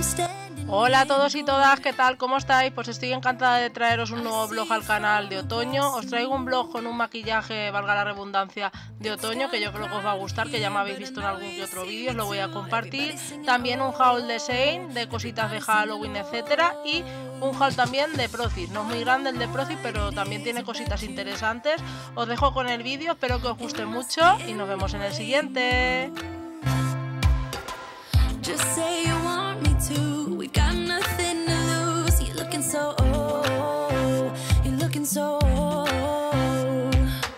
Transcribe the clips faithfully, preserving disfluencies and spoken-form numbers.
Hola a todos y todas, ¿qué tal? ¿Cómo estáis? Pues estoy encantada de traeros un nuevo vlog al canal de otoño. Os traigo un vlog con un maquillaje, valga la redundancia, de otoño, que yo creo que os va a gustar, que ya me habéis visto en algún que otro vídeo, os lo voy a compartir. También un haul de Shein, de cositas de Halloween, etcétera. Y un haul también de Procis, no es muy grande el de Procis, pero también tiene cositas interesantes. Os dejo con el vídeo, espero que os guste mucho y nos vemos en el siguiente. Just say you want me to. We got nothing to lose. You're looking so old. You're looking so old.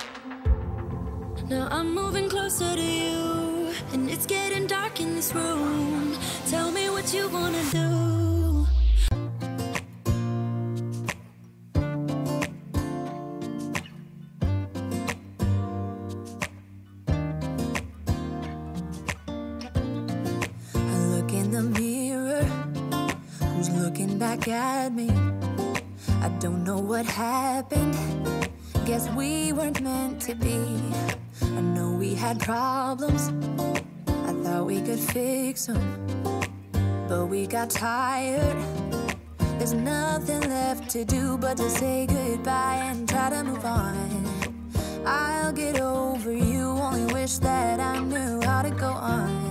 Now I'm moving closer to you, and it's getting dark in this room. Tell me what you wanna do. The mirror, who's looking back at me? I don't know what happened. Guess we weren't meant to be. I know we had problems. I thought we could fix them, but we got tired. There's nothing left to do but to say goodbye and try to move on. I'll get over you, only wish that I knew how to go on.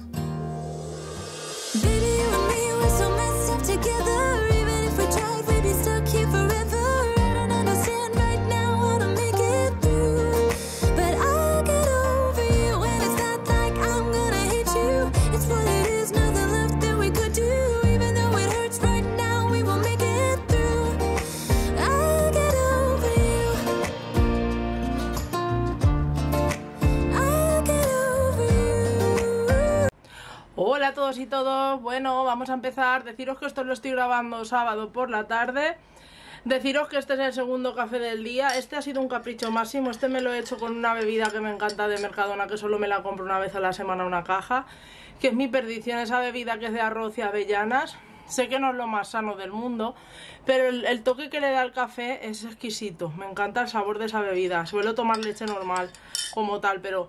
Baby, you and me, we're so messed up together. Even if we tried, we'd be stuck here forever. I don't understand right now how to make it through, but I'll get over you, and it's not like I'm gonna hate you. It's what it is, nothing left that we could do. Even though it hurts right now, we will make it through. I'll get over you. I'll get over you. Hola a todos y todos, bueno, vamos a empezar. Deciros que esto lo estoy grabando sábado por la tarde. Deciros que este es el segundo café del día. Este ha sido un capricho máximo. Este me lo he hecho con una bebida que me encanta de Mercadona, que solo me la compro una vez a la semana una caja, que es mi perdición, esa bebida que es de arroz y avellanas. Sé que no es lo más sano del mundo, pero el, el toque que le da el café es exquisito. Me encanta el sabor de esa bebida. Suelo tomar leche normal como tal, pero...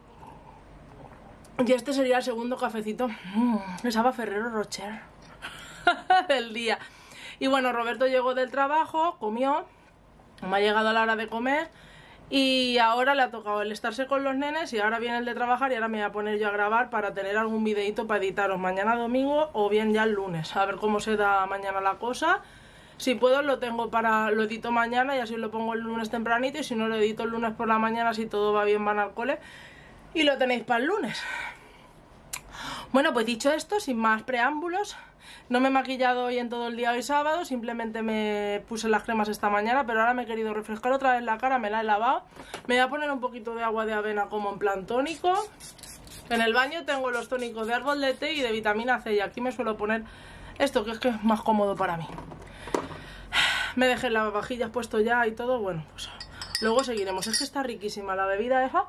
y este sería el segundo cafecito. Mmm, me sabe a Ferrero Rocher del día. Y bueno, Roberto llegó del trabajo, comió, me ha llegado a la hora de comer y ahora le ha tocado el estarse con los nenes y ahora viene el de trabajar y ahora me voy a poner yo a grabar para tener algún videito para editaros mañana domingo o bien ya el lunes. A ver cómo se da mañana la cosa. Si puedo lo tengo para, lo edito mañana y así lo pongo el lunes tempranito, y si no lo edito el lunes por la mañana, si todo va bien van al cole y lo tenéis para el lunes. Bueno, pues dicho esto, sin más preámbulos, no me he maquillado hoy en todo el día hoy sábado, simplemente me puse las cremas esta mañana, pero ahora me he querido refrescar otra vez la cara, me la he lavado. Me voy a poner un poquito de agua de avena como en plan tónico. En el baño tengo los tónicos de árbol de té y de vitamina C, y aquí me suelo poner esto, que es que es más cómodo para mí. Me dejé las vajillas puesto ya y todo, bueno, pues luego seguiremos. Es que está riquísima la bebida esa.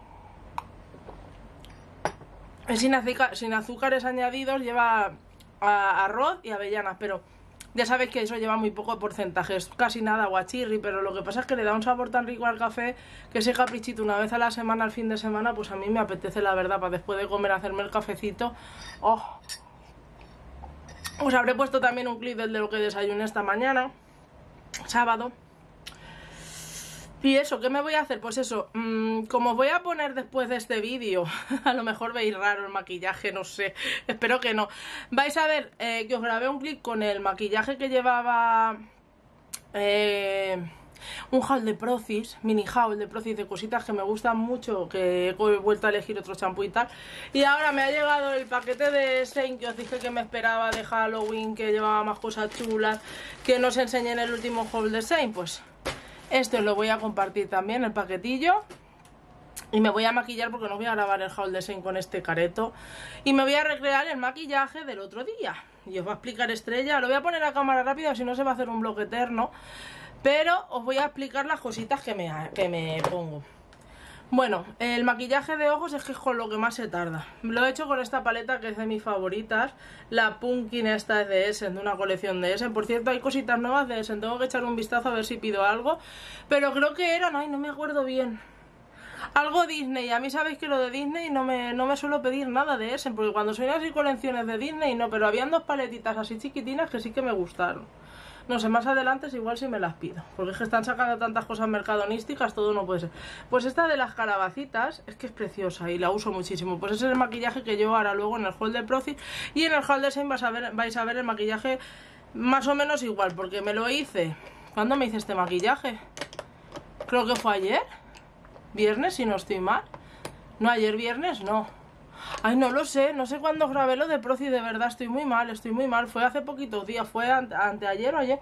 Es sin, azúcar, sin azúcares añadidos, lleva a, arroz y avellanas, pero ya sabéis que eso lleva muy poco porcentaje, es casi nada aguachirri, pero lo que pasa es que le da un sabor tan rico al café que ese caprichito una vez a la semana, al fin de semana, pues a mí me apetece, la verdad, para después de comer hacerme el cafecito. Oh. Os habré puesto también un clip del de lo que desayuné esta mañana, sábado. Y eso, ¿qué me voy a hacer? Pues eso, mmm, como os voy a poner después de este vídeo, a lo mejor veis raro el maquillaje, no sé, espero que no. Vais a ver eh, que os grabé un clip con el maquillaje que llevaba eh, un haul de Procis, mini haul de Procis, de cositas que me gustan mucho, que he vuelto a elegir otro champú y tal. Y ahora me ha llegado el paquete de Shein que os dije que me esperaba de Halloween, que llevaba más cosas chulas, que no os enseñé en el último haul de Shein, pues... esto os lo voy a compartir también, el paquetillo. Y me voy a maquillar porque no voy a grabar el haul de Shein con este careto. Y me voy a recrear el maquillaje del otro día. Y os va a explicar Estrella. Lo voy a poner a cámara rápida, si no se va a hacer un vlog eterno. Pero os voy a explicar las cositas que me, que me pongo. Bueno, el maquillaje de ojos es que es con lo que más se tarda. Lo he hecho con esta paleta que es de mis favoritas. La Pumpkin esta es de Essen, de una colección de Essen. Por cierto, hay cositas nuevas de Essen. Tengo que echar un vistazo a ver si pido algo. Pero creo que eran... ay, no me acuerdo bien. Algo Disney, a mí sabéis que lo de Disney no me, no me suelo pedir nada de ese, porque cuando soy así colecciones de Disney no, pero habían dos paletitas así chiquitinas que sí que me gustaron. No sé, más adelante es igual si me las pido, porque es que están sacando tantas cosas mercadonísticas, todo no puede ser. Pues esta de las calabacitas es que es preciosa y la uso muchísimo. Pues ese es el maquillaje que llevo ahora luego en el haul de Procis, y en el haul de Shein vais a ver, vais a ver el maquillaje más o menos igual, porque me lo hice. ¿Cuándo me hice este maquillaje? Creo que fue ayer, viernes si no estoy mal. No, ayer viernes no. Ay, no lo sé, no sé cuándo grabé lo de Procis, de verdad, estoy muy mal, estoy muy mal. Fue hace poquitos días, fue ante, anteayer o ayer.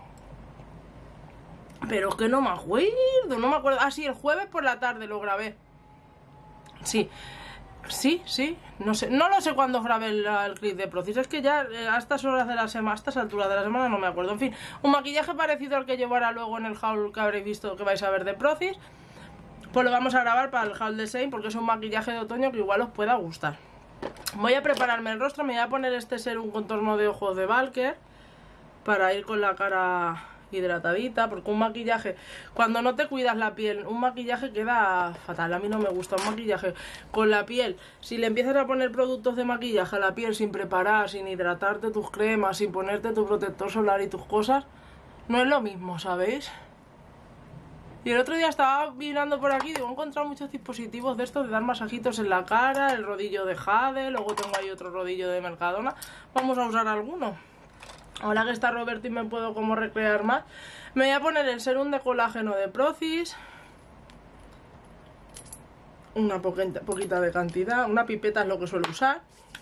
Pero es que no me acuerdo, no me acuerdo. Ah, sí, el jueves por la tarde lo grabé. Sí, sí, sí, no sé, no lo sé cuándo grabé el, el clip de Procis. Es que ya a estas horas de la semana, a estas alturas de la semana no me acuerdo. En fin, un maquillaje parecido al que llevará luego en el haul que habréis visto, que vais a ver de Procis. Pues lo vamos a grabar para el haul de Shein, porque es un maquillaje de otoño que igual os pueda gustar. Voy a prepararme el rostro, me voy a poner este serum contorno de ojos de Valker para ir con la cara hidratadita, porque un maquillaje, cuando no te cuidas la piel, un maquillaje queda fatal. A mí no me gusta un maquillaje con la piel. Si le empiezas a poner productos de maquillaje a la piel sin preparar, sin hidratarte tus cremas, sin ponerte tu protector solar y tus cosas, no es lo mismo, ¿sabéis? Y el otro día estaba mirando por aquí, digo, he encontrado muchos dispositivos de estos de dar masajitos en la cara, el rodillo de Jade, luego tengo ahí otro rodillo de Mercadona. Vamos a usar alguno. Ahora que está Roberto y me puedo como recrear más, me voy a poner el serum de colágeno de Procis. Una poquita, poquita de cantidad, una pipeta es lo que suelo usar.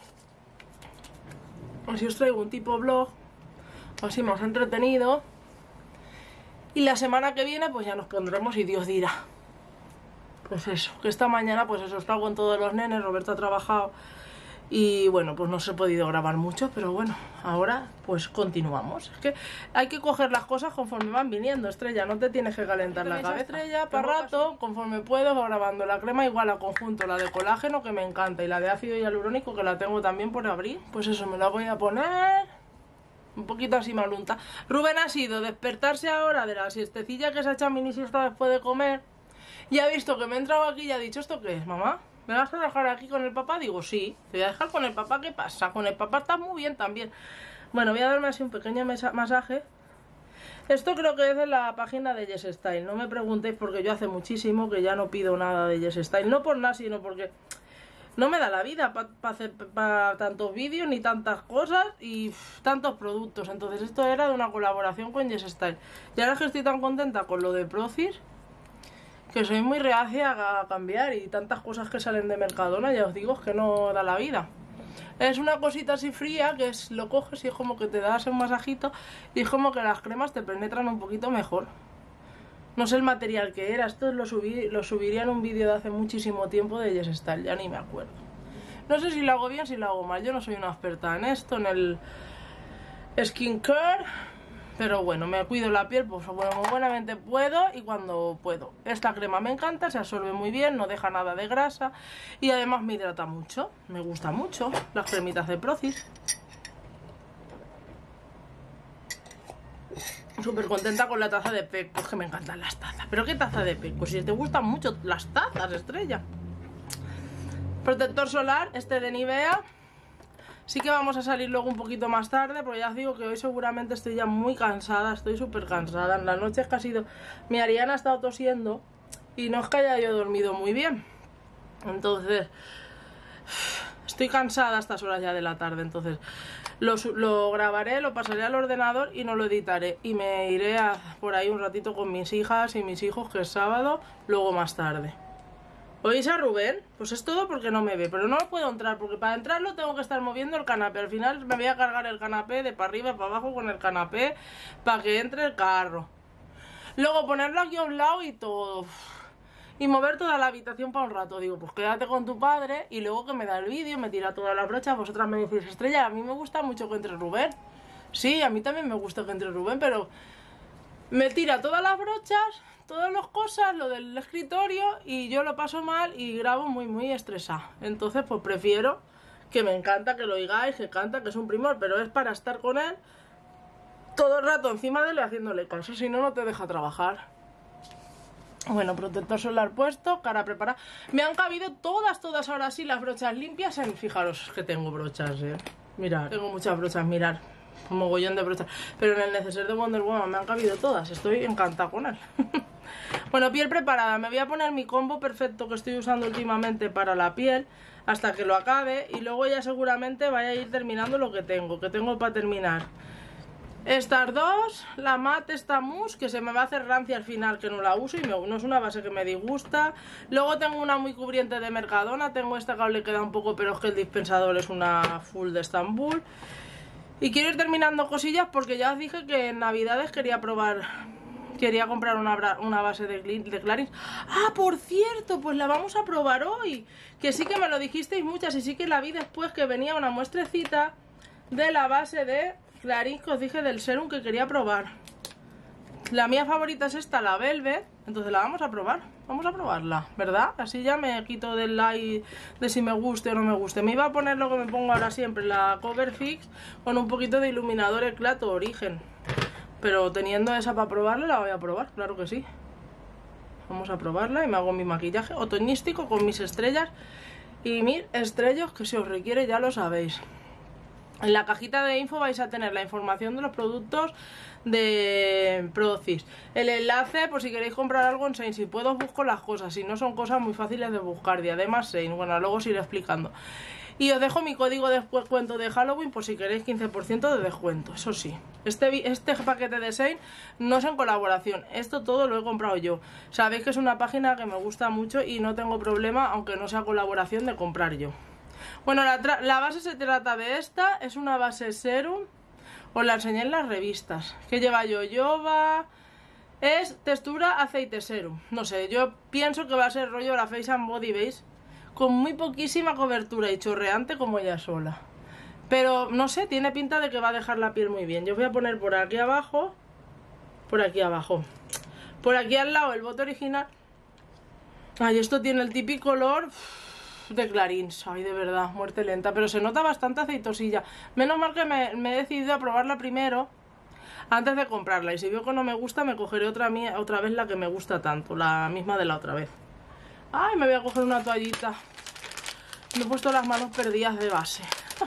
Así os traigo un tipo vlog, así más entretenido. Y la semana que viene pues ya nos pondremos y Dios dirá. Pues eso, que esta mañana pues eso, estaba con todos los nenes, Roberto ha trabajado y bueno, pues no se ha podido grabar mucho, pero bueno, ahora pues continuamos. Es que hay que coger las cosas conforme van viniendo, Estrella, no te tienes que calentar la cabeza. Estrella, para rato, conforme puedo, va grabando la crema igual a conjunto, la de colágeno que me encanta y la de ácido hialurónico que la tengo también por abrir. Pues eso, me la voy a poner un poquito así malunta. Rubén ha sido despertarse ahora de la siestecilla que se ha hecho mini siesta después de comer y ha visto que me he entrado aquí y ha dicho, ¿esto qué es, mamá? ¿Me vas a dejar aquí con el papá? Digo, sí, te voy a dejar con el papá. ¿Qué pasa? Con el papá estás muy bien también. Bueno, voy a darme así un pequeño masaje. Esto creo que es de la página de Yes Style. No me preguntéis porque yo hace muchísimo que ya no pido nada de Yes Style. No por nada, sino porque no me da la vida para pa hacer pa tantos vídeos ni tantas cosas y uff, tantos productos. Entonces esto era de una colaboración con Yes Style. Y ahora es que estoy tan contenta con lo de Procis que soy muy reacia a cambiar, y tantas cosas que salen de Mercadona, ya os digo, es que no da la vida. Es una cosita así fría que es, lo coges y es como que te das un masajito y es como que las cremas te penetran un poquito mejor. No sé el material que era, esto lo, subí, lo subiría en un vídeo de hace muchísimo tiempo de Yes Style, ya ni me acuerdo. No sé si lo hago bien, si lo hago mal, yo no soy una experta en esto, en el skincare, pero bueno, me cuido la piel pues bueno, como buenamente puedo y cuando puedo. Esta crema me encanta, se absorbe muy bien, no deja nada de grasa y además me hidrata mucho, me gusta mucho las cremitas de Procis. Súper contenta con la taza de Pecco, es que me encantan las tazas. ¿Pero qué taza de Pecco? Si te gustan mucho las tazas, Estrella. Protector solar, este de Nivea. Sí que vamos a salir luego un poquito más tarde, porque ya os digo que hoy seguramente estoy ya muy cansada, estoy súper cansada. En las noches que ha sido... Mi Ariana ha estado tosiendo y no es que haya yo dormido muy bien. Entonces... Estoy cansada a estas horas ya de la tarde, entonces lo, lo grabaré, lo pasaré al ordenador y no lo editaré. Y me iré a, por ahí un ratito con mis hijas y mis hijos, que es sábado, luego más tarde. ¿Oís a Rubén? Pues es todo porque no me ve, pero no puedo entrar, porque para entrarlo tengo que estar moviendo el canapé. Al final me voy a cargar el canapé de para arriba para abajo con el canapé para que entre el carro. Luego ponerlo aquí a un lado y todo... Y mover toda la habitación para un rato. Digo, pues quédate con tu padre y luego que me da el vídeo, me tira todas las brochas. Vosotras me decís, Estrella, a mí me gusta mucho que entre Rubén. Sí, a mí también me gusta que entre Rubén, pero me tira todas las brochas, todas las cosas, lo del escritorio, y yo lo paso mal y grabo muy, muy estresada. Entonces, pues prefiero, que me encanta que lo oigáis, que canta, que es un primor, pero es para estar con él todo el rato encima de él haciéndole caso, si no, no te deja trabajar. Bueno, protector solar puesto, cara preparada. Me han cabido todas, todas ahora sí las brochas limpias en... Fijaros que tengo brochas, eh. Mirad, tengo muchas brochas, mirad. Un mogollón de brochas. Pero en el neceser de Wonder Woman me han cabido todas. Estoy encantada con él. Bueno, piel preparada. Me voy a poner mi combo perfecto que estoy usando últimamente para la piel hasta que lo acabe. Y luego ya seguramente vaya a ir terminando lo que tengo. Que tengo para terminar estas dos, la matte, esta mousse, que se me va a hacer rancia al final, que no la uso y me, no es una base que me disgusta. Luego tengo una muy cubriente de Mercadona, tengo esta que le queda un poco, pero es que el dispensador es una full de Estambul. Y quiero ir terminando cosillas porque ya os dije que en Navidades quería probar, quería comprar una, una base de, de Clarins. Ah, por cierto, pues la vamos a probar hoy, que sí que me lo dijisteis muchas y sí que la vi después, que venía una muestrecita de la base de Clarins, que os dije del serum que quería probar. La mía favorita es esta, la Velvet. Entonces la vamos a probar. Vamos a probarla, ¿verdad? Así ya me quito del like de si me guste o no me guste. Me iba a poner lo que me pongo ahora siempre, la Cover Fix, con un poquito de iluminador Eclat Origen. Pero teniendo esa para probarla, la voy a probar, claro que sí. Vamos a probarla y me hago mi maquillaje otoñístico con mis estrellas y mis estrellos, que si os requiere ya lo sabéis. En la cajita de info vais a tener la información de los productos de Procis, el enlace por si queréis comprar algo en Shein. Si puedo os busco las cosas, si no son cosas muy fáciles de buscar. Diademas Shein, bueno, luego os iré explicando. Y os dejo mi código de descuento de Halloween por si queréis quince por ciento de descuento. Eso sí, este, este paquete de Shein no es en colaboración, esto todo lo he comprado yo. Sabéis que es una página que me gusta mucho y no tengo problema, aunque no sea colaboración, de comprar yo. Bueno, la, la base se trata de esta, es una base serum, os la enseñé en las revistas, que lleva jojoba, es textura aceite serum, no sé, yo pienso que va a ser rollo la Face and Body Base, con muy poquísima cobertura y chorreante como ella sola, pero no sé, tiene pinta de que va a dejar la piel muy bien. Yo voy a poner por aquí abajo, por aquí abajo, por aquí al lado el bote original. Ay, esto tiene el típico olor de Clarins, ay, de verdad, muerte lenta, pero se nota bastante aceitosilla. Menos mal que me, me he decidido a probarla primero antes de comprarla, y si veo que no me gusta me cogeré otra, mía, otra vez la que me gusta tanto, la misma de la otra vez. Ay, me voy a coger una toallita, me he puesto las manos perdidas de base.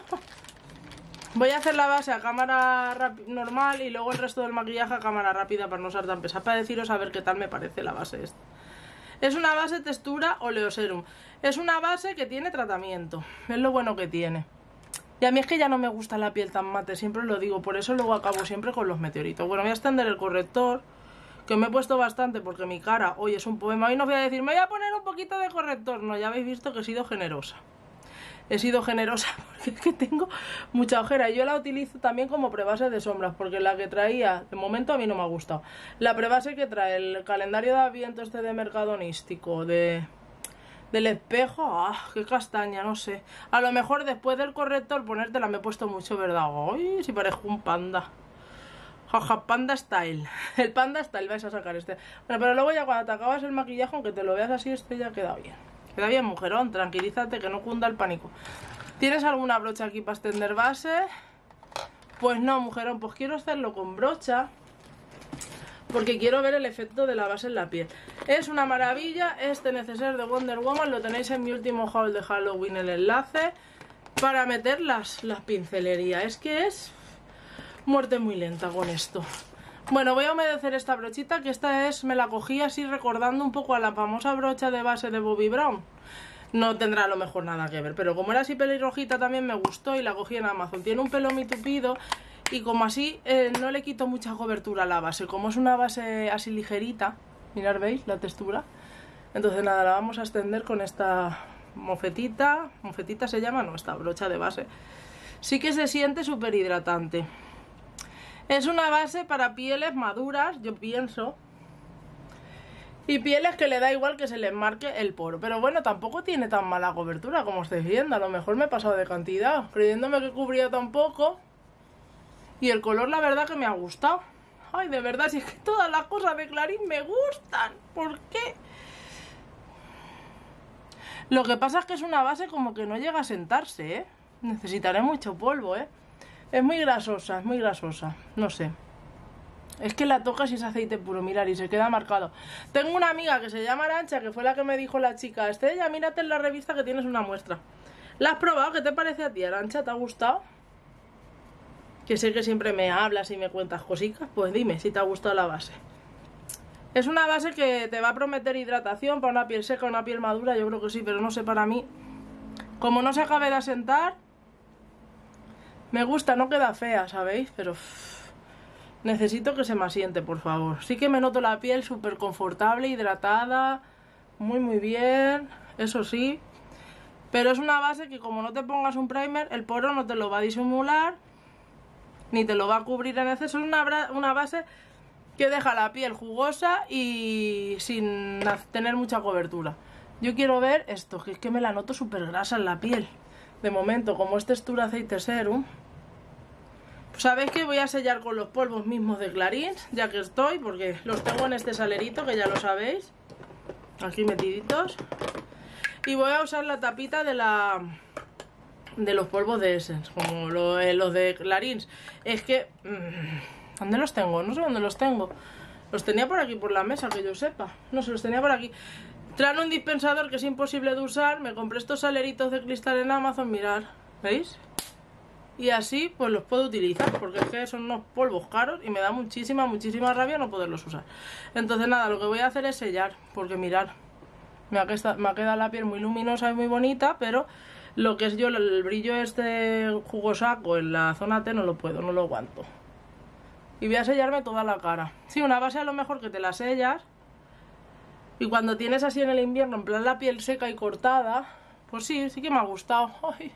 Voy a hacer la base a cámara normal y luego el resto del maquillaje a cámara rápida para no ser tan pesada, para deciros a ver qué tal me parece la base esta. Es una base textura oleoserum. Es una base que tiene tratamiento. Es lo bueno que tiene. Y a mí es que ya no me gusta la piel tan mate, siempre lo digo. Por eso luego acabo siempre con los meteoritos. Bueno, voy a extender el corrector, que me he puesto bastante porque mi cara hoy es un poema. Hoy no voy a decir, me voy a poner un poquito de corrector. No, ya habéis visto que he sido generosa. He sido generosa porque es que tengo mucha ojera. Yo la utilizo también como prebase de sombras, porque la que traía, de momento a mí no me ha gustado. La prebase que trae el calendario de Adviento este de mercadonístico, de del espejo, ah, qué castaña, no sé. A lo mejor después del corrector ponértela me he puesto mucho, ¿verdad? Ay, si parezco un panda. Jaja, panda style. El panda style vais a sacar este. Bueno, pero luego ya cuando te acabas el maquillaje, aunque te lo veas así, este ya queda bien. Queda bien, mujerón, tranquilízate, que no cunda el pánico. ¿Tienes alguna brocha aquí para extender base? Pues no, mujerón, pues quiero hacerlo con brocha, porque quiero ver el efecto de la base en la piel. Es una maravilla este neceser de Wonder Woman, lo tenéis en mi último haul de Halloween, el enlace, para meter las, las pincelerías. Es que es muerte muy lenta con esto. Bueno, voy a humedecer esta brochita, que esta es, me la cogí así recordando un poco a la famosa brocha de base de Bobbi Brown. No tendrá a lo mejor nada que ver, pero como era así pelirrojita también me gustó y la cogí en Amazon. Tiene un pelo muy tupido y como así eh, no le quito mucha cobertura a la base. Como es una base así ligerita, mirad, ¿veis la textura? Entonces nada, la vamos a extender con esta mofetita. ¿Mofetita se llama? No, esta brocha de base. Sí que se siente súper hidratante. Es una base para pieles maduras, yo pienso, y pieles que le da igual que se les marque el poro. Pero bueno, tampoco tiene tan mala cobertura como estáis viendo. A lo mejor me he pasado de cantidad, creyéndome que cubría tan poco. Y el color la verdad que me ha gustado. Ay, de verdad, si es que todas las cosas de Clarins me gustan. ¿Por qué? Lo que pasa es que es una base como que no llega a sentarse, ¿eh? Necesitaré mucho polvo, ¿eh? Es muy grasosa, es muy grasosa, no sé. Es que la tocas y es aceite puro, mirar, y se queda marcado. Tengo una amiga que se llama Arancha, que fue la que me dijo la chica, Estrella, mírate en la revista que tienes una muestra. ¿La has probado? ¿Qué te parece a ti, Arancha? ¿Te ha gustado? Que sé que siempre me hablas y me cuentas cositas, pues dime si te ha gustado la base. Es una base que te va a prometer hidratación para una piel seca, una piel madura, yo creo que sí, pero no sé, para mí, como no se acabe de asentar, me gusta, no queda fea, ¿sabéis? Pero uff, necesito que se me asiente, por favor. Sí que me noto la piel súper confortable, hidratada, muy muy bien, eso sí. Pero es una base que como no te pongas un primer, el poro no te lo va a disimular, ni te lo va a cubrir en exceso. Es una, una base que deja la piel jugosa y sin tener mucha cobertura. Yo quiero ver esto, que es que me la noto súper grasa en la piel. De momento, como es textura aceite serum, pues sabéis que voy a sellar con los polvos mismos de Clarins, ya que estoy, porque los tengo en este salerito, que ya lo sabéis, aquí metiditos. Y voy a usar la tapita de la de los polvos de Essence, como lo, eh, los de Clarins. Es que... Mmm, ¿dónde los tengo? No sé dónde los tengo. Los tenía por aquí, por la mesa, que yo sepa. No sé, los tenía por aquí. Traen un dispensador que es imposible de usar. Me compré estos saleritos de cristal en Amazon, mirad, ¿veis? Y así pues los puedo utilizar, porque es que son unos polvos caros y me da muchísima, muchísima rabia no poderlos usar. Entonces nada, lo que voy a hacer es sellar, porque mirad, me ha, quedado, me ha quedado la piel muy luminosa y muy bonita, pero lo que es yo, el brillo este jugosaco en la zona T no lo puedo, no lo aguanto. Y voy a sellarme toda la cara. Sí, una base a lo mejor que te la sellas y cuando tienes así en el invierno, en plan la piel seca y cortada, pues sí, sí que me ha gustado. Ay.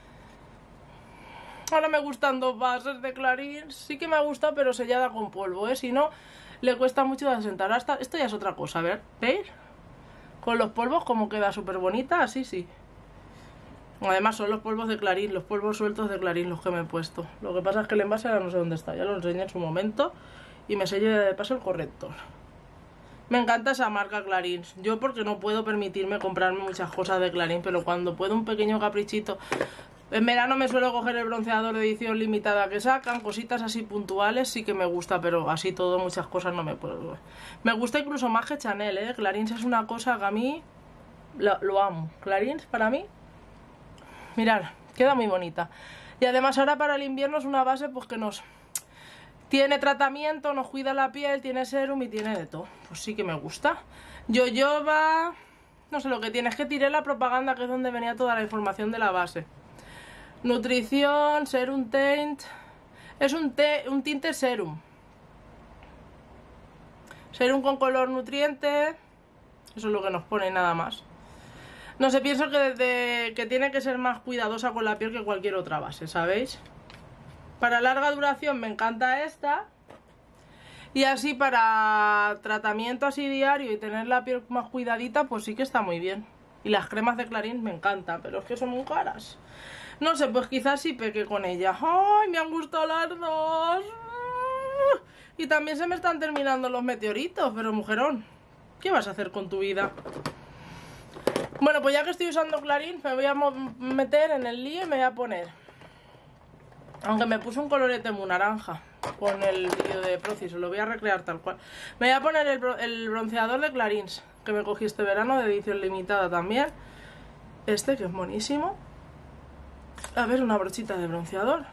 Ahora me gustan dos bases de Clarins. Sí que me ha gustado, pero sellada con polvo, ¿eh? Si no, le cuesta mucho de asentar. Hasta, esto ya es otra cosa, a ver, ¿veis? Con los polvos como queda súper bonita, así sí. Además son los polvos de Clarins, los polvos sueltos de Clarins los que me he puesto. Lo que pasa es que el envase ahora no sé dónde está, ya lo enseñé en su momento. Y me sello de paso el corrector. Me encanta esa marca Clarins. Yo porque no puedo permitirme comprarme muchas cosas de Clarins, pero cuando puedo un pequeño caprichito. En verano me suelo coger el bronceador de edición limitada que sacan, cositas así puntuales sí que me gusta, pero así todo, muchas cosas no me puedo. Me gusta incluso más que Chanel, ¿eh? Clarins es una cosa que a mí lo, lo amo. Clarins para mí, mirad, queda muy bonita. Y además ahora para el invierno es una base pues que nos... Tiene tratamiento, nos cuida la piel, tiene serum y tiene de todo. Pues sí que me gusta. Jojoba... No sé lo que tiene, es que tiré la propaganda que es donde venía toda la información de la base. Nutrición, serum tint. Es un, te, un tinte serum. Serum con color nutriente. Eso es lo que nos pone, nada más. No sé, pienso que, de, que tiene que ser más cuidadosa con la piel que cualquier otra base, ¿sabéis? Para larga duración me encanta esta. Y así para tratamiento así diario y tener la piel más cuidadita, pues sí que está muy bien. Y las cremas de Clarins me encantan, pero es que son muy caras. No sé, pues quizás sí peque con ella. ¡Ay, me han gustado las dos! Y también se me están terminando los meteoritos, pero mujerón, ¿qué vas a hacer con tu vida? Bueno, pues ya que estoy usando Clarins, me voy a meter en el lío y me voy a poner... Aunque me puse un colorete muy naranja con el vídeo de Procis, lo voy a recrear tal cual. Me voy a poner el, el bronceador de Clarins, que me cogí este verano, de edición limitada también. Este, que es buenísimo. A ver, una brochita de bronceador.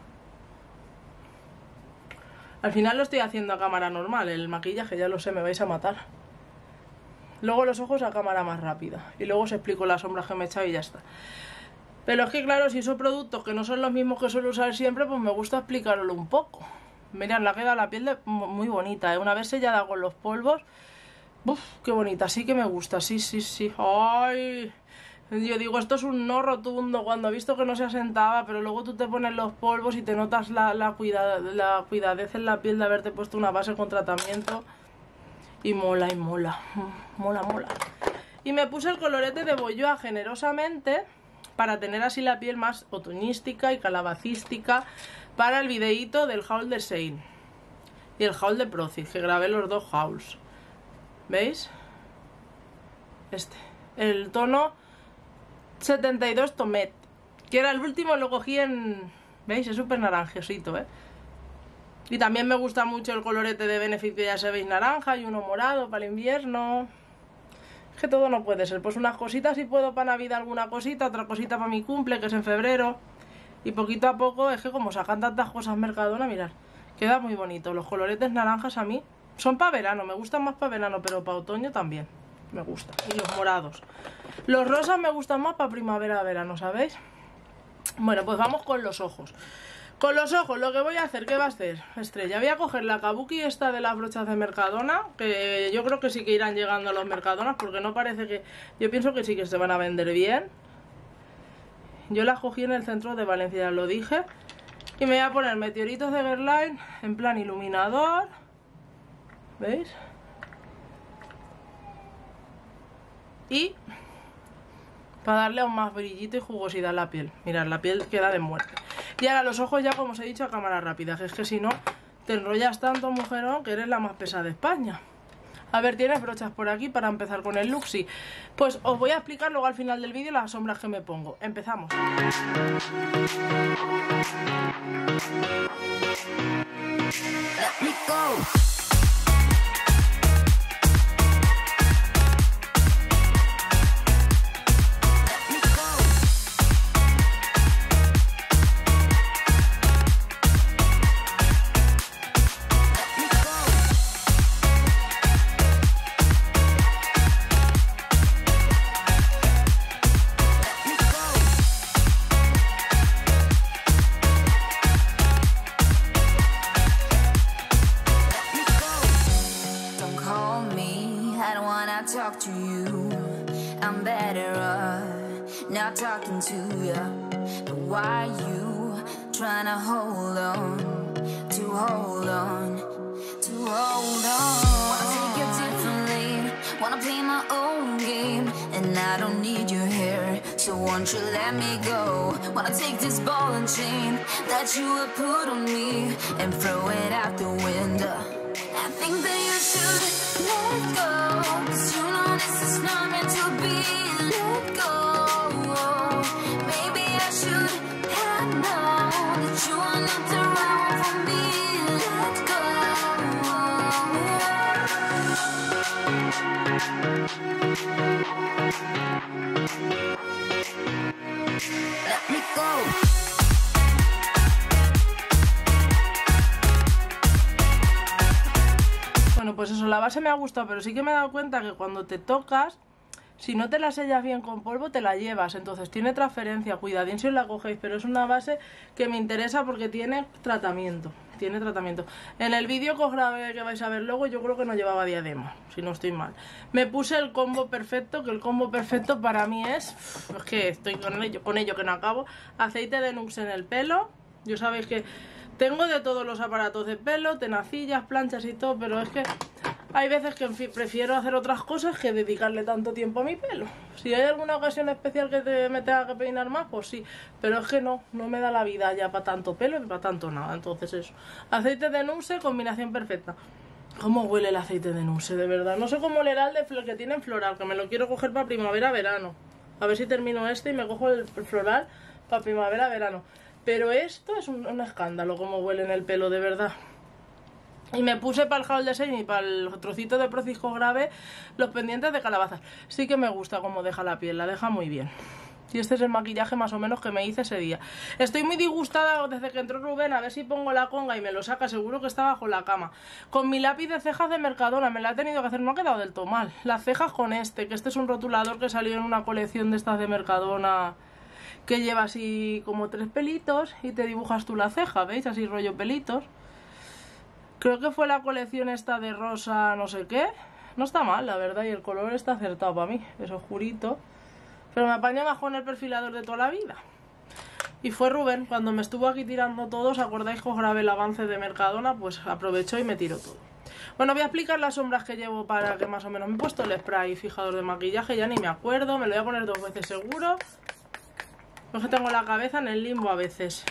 Al final lo estoy haciendo a cámara normal, el maquillaje, ya lo sé, me vais a matar. Luego los ojos a cámara más rápida. Y luego os explico las sombras que me he echado y ya está. Pero es que claro, si son productos que no son los mismos que suelo usar siempre, pues me gusta explicarlo un poco. Mirad, la queda la piel de, muy bonita, ¿eh? Una vez sellada con los polvos. Uf, qué bonita, sí que me gusta, sí, sí, sí. ¡Ay! Yo digo, esto es un no rotundo cuando he visto que no se asentaba, pero luego tú te pones los polvos y te notas la, la, cuida, la cuidadez en la piel de haberte puesto una base con tratamiento. Y mola, y mola, mola, mola. Y me puse el colorete de Boyoa generosamente para tener así la piel más otoñística y calabacística para el videíto del haul de Shein y el haul de Procis, que grabé los dos hauls. ¿Veis? Este, el tono setenta y dos Tomet, que era el último, lo cogí en... ¿Veis? Es súper naranjosito, ¿eh? Y también me gusta mucho el colorete de Benefit, que ya sabéis, naranja, y uno morado para el invierno. Es que todo no puede ser. Pues unas cositas si puedo para Navidad, alguna cosita, otra cosita para mi cumple, que es en febrero. Y poquito a poco, es que como sacan tantas cosas Mercadona, mirad, queda muy bonito. Los coloretes naranjas a mí son para verano, me gustan más para verano, pero para otoño también me gusta. Y los morados. Los rosas me gustan más para primavera, verano, ¿sabéis? Bueno, pues vamos con los ojos. Con los ojos, lo que voy a hacer, ¿qué va a hacer? Estrella, voy a coger la kabuki esta de las brochas de Mercadona, que yo creo que sí que irán llegando a los Mercadonas, porque no parece que... Yo pienso que sí que se van a vender bien. Yo las cogí en el centro de Valencia, ya lo dije. Y me voy a poner meteoritos de Guerlain en plan iluminador. ¿Veis? Y para darle aún más brillito y jugosidad a la piel. Mirad, la piel queda de muerte. Y ahora los ojos ya, como os he dicho, a cámara rápida. Que es que si no, te enrollas tanto, mujerón, que eres la más pesada de España. A ver, tienes brochas por aquí para empezar con el look, sí. Pues os voy a explicar luego al final del vídeo las sombras que me pongo. Empezamos. Let me go. Talk to you, I'm better off not talking to you. But why you trying to hold on, to hold on, to hold on? Wanna take a different lane, wanna play my own game, and I don't need your hair, so won't you let me go? Wanna take this ball and chain that you have put on me and throw it out the window. I think that you should let go, 'cause you know this is not meant to be. Let go. Maybe I should have known that you are not the wrong for me. Let go. Let me go. Bueno, pues eso, la base me ha gustado, pero sí que me he dado cuenta que cuando te tocas, si no te la sellas bien con polvo, te la llevas. Entonces tiene transferencia, cuidadín si os la cogéis, pero es una base que me interesa porque tiene tratamiento. Tiene tratamiento. En el vídeo que os grabé, que vais a ver luego, yo creo que no llevaba diadema, si no estoy mal. Me puse el combo perfecto, que el combo perfecto para mí es... Es que estoy con ello, con ello que no acabo. Aceite de Nux en el pelo. Yo sabéis que... Tengo de todos los aparatos de pelo, tenacillas, planchas y todo, pero es que hay veces que en fin, prefiero hacer otras cosas que dedicarle tanto tiempo a mi pelo. Si hay alguna ocasión especial que te, me tenga que peinar más, pues sí, pero es que no, no me da la vida ya para tanto pelo y para tanto nada. Entonces eso, aceite de Nuse, combinación perfecta. ¿Cómo huele el aceite de Nuse, de verdad? No sé cómo olerá el de que tiene en floral, que me lo quiero coger para primavera-verano. A ver si termino este y me cojo el floral para primavera-verano. Pero esto es un, un escándalo, como huele en el pelo, de verdad. Y me puse para el Haul de Shane y para el trocito de Procisco Grave los pendientes de calabazas. Sí que me gusta cómo deja la piel, la deja muy bien. Y este es el maquillaje más o menos que me hice ese día. Estoy muy disgustada desde que entró Rubén, a ver si pongo la conga y me lo saca, seguro que está bajo la cama. Con mi lápiz de cejas de Mercadona, me la he tenido que hacer, no ha quedado del todo mal. Las cejas con este, que este es un rotulador que salió en una colección de estas de Mercadona... que lleva así como tres pelitos y te dibujas tú la ceja, ¿veis? Así rollo pelitos. Creo que fue la colección esta de rosa no sé qué. No está mal, la verdad, y el color está acertado para mí, es oscurito. Pero me apaña más con el perfilador de toda la vida. Y fue Rubén, cuando me estuvo aquí tirando todo, ¿os acordáis que os grabé el avance de Mercadona? Pues aprovechó y me tiró todo. Bueno, voy a explicar las sombras que llevo para que más o menos... Me he puesto el spray fijador de maquillaje, ya ni me acuerdo, me lo voy a poner dos veces seguro. Es que tengo la cabeza en el limbo a veces.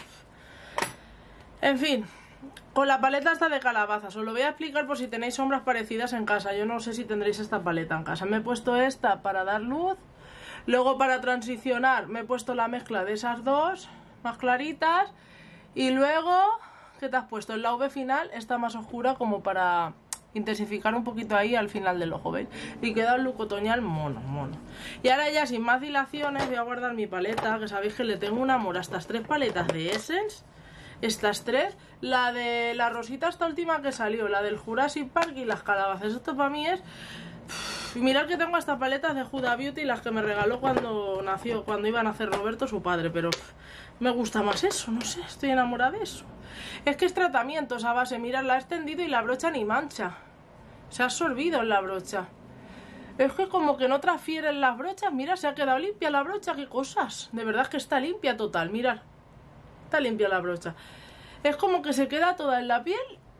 En fin, con la paleta esta de calabazas. Os lo voy a explicar por si tenéis sombras parecidas en casa. Yo no sé si tendréis esta paleta en casa. Me he puesto esta para dar luz. Luego para transicionar me he puesto la mezcla de esas dos, más claritas. Y luego, que te has puesto en la V final está más oscura como para intensificar un poquito ahí al final del ojo, ¿veis? Y queda un look otoñal mono, mono. Y ahora ya sin más dilaciones voy a guardar mi paleta, que sabéis que le tengo un amor a estas tres paletas de Essence. Estas tres, la de la rosita esta última que salió, la del Jurassic Park y las calabazas. Esto para mí es... Y mirad que tengo estas paletas de Huda Beauty, las que me regaló cuando nació, cuando iba a nacer Roberto, su padre, pero pff, me gusta más eso, no sé, estoy enamorada de eso. Es que es tratamiento esa base, mirad, la he extendido y la brocha ni mancha. Se ha absorbido en la brocha. Es que como que no transfieren las brochas, mira, se ha quedado limpia la brocha, qué cosas. De verdad es que está limpia total, mirad. Está limpia la brocha. Es como que se queda toda en la piel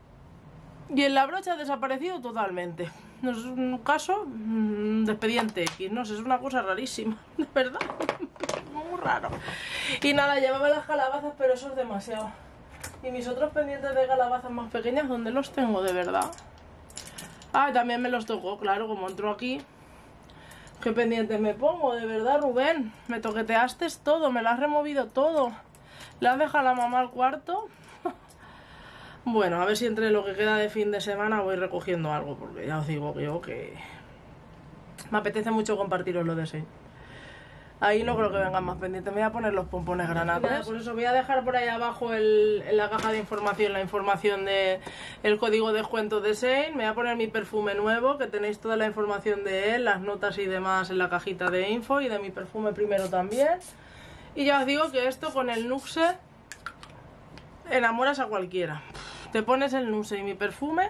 y en la brocha ha desaparecido totalmente. No es un caso mmm, de expediente X, no sé, es una cosa rarísima, de verdad, muy raro. Y nada, llevaba las calabazas, pero eso es demasiado. Y mis otros pendientes de calabazas más pequeñas, ¿dónde los tengo de verdad? Ah, también me los tocó, claro, como entro aquí. ¿Qué pendientes me pongo? De verdad, Rubén, me toqueteaste todo, me lo has removido todo. ¿Le has dejado a la mamá al cuarto? Bueno, a ver si entre lo que queda de fin de semana voy recogiendo algo, porque ya os digo yo que me apetece mucho compartiros lo de Shein. Ahí no creo que vengan más pendientes, me voy a poner los pompones granates. Por eso voy a dejar por ahí abajo el, en la caja de información la información de el código de descuento de Shein. Me voy a poner mi perfume nuevo, que tenéis toda la información de él, las notas y demás en la cajita de info, y de mi perfume primero también. Y ya os digo que esto con el Nuxe enamoras a cualquiera. Te pones el Nuxe y mi perfume.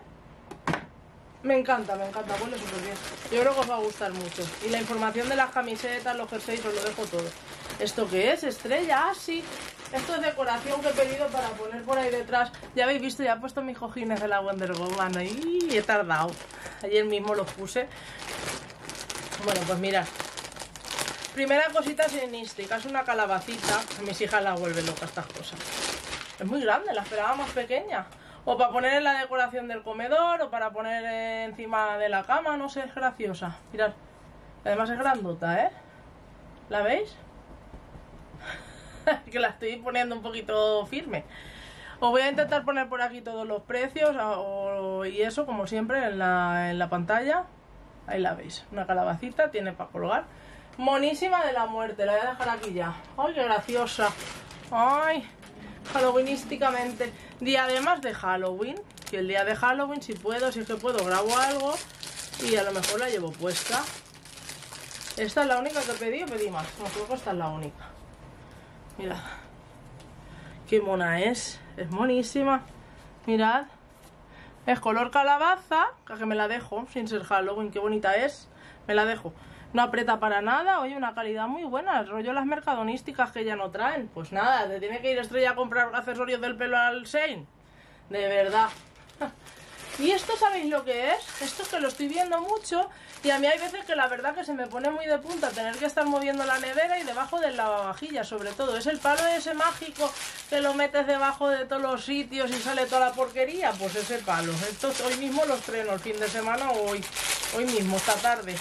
Me encanta, me encanta, huele súper bien. Yo creo que os va a gustar mucho. Y la información de las camisetas, los jerseys, os lo dejo todo. ¿Esto qué es? ¿Estrella? Ah, sí. Esto es decoración que he pedido para poner por ahí detrás. Ya habéis visto, ya he puesto mis cojines de la Wonder Woman. Y he tardado. Ayer mismo los puse. Bueno, pues mirad. Primera cosita senística, es una calabacita. A mis hijas las vuelven locas estas cosas. Es muy grande, la esperaba más pequeña. O para poner en la decoración del comedor, o para poner encima de la cama, no sé, es graciosa. Mirad, además es grandota, ¿eh? ¿La veis? Que la estoy poniendo un poquito firme. Os voy a intentar poner por aquí todos los precios o, y eso, como siempre, en la, en la pantalla. Ahí la veis, una calabacita, tiene para colgar. Monísima de la muerte, la voy a dejar aquí ya. ¡Ay, qué graciosa! ¡Ay! Halloweenísticamente. Día además de Halloween. Que el día de Halloween, si puedo, si es que puedo, grabo algo. Y a lo mejor la llevo puesta. Esta es la única que pedí o pedí más. No, creo que esta es la única. Mirad. Qué mona es. Es monísima. Mirad. Es color calabaza. Que me la dejo sin ser Halloween. Qué bonita es. Me la dejo. No aprieta para nada, oye, una calidad muy buena. El rollo las mercadonísticas que ya no traen. Pues nada, te tiene que ir Estrella a comprar accesorios del pelo al Shein. De verdad. Y esto, ¿sabéis lo que es? Esto es que lo estoy viendo mucho. Y a mí hay veces que la verdad que se me pone muy de punta tener que estar moviendo la nevera y debajo del lavavajillas, sobre todo. Es el palo ese mágico que lo metes debajo de todos los sitios y sale toda la porquería. Pues ese palo. Estos hoy mismo los estreno, el fin de semana o hoy. Hoy mismo, esta tarde.